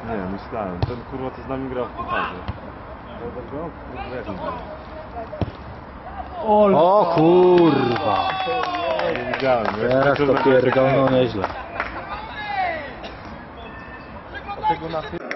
Nie, myślałem. Ten kurwa to z nami grał w pucharze. O kurwa! Nie widziałem, nie? Teraz to pierdolno nieźle. Tego na